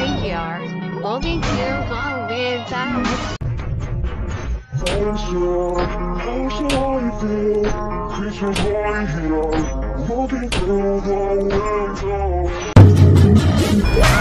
right here, moving to go with us. How shall I feel? Creatures right here, moving through the window.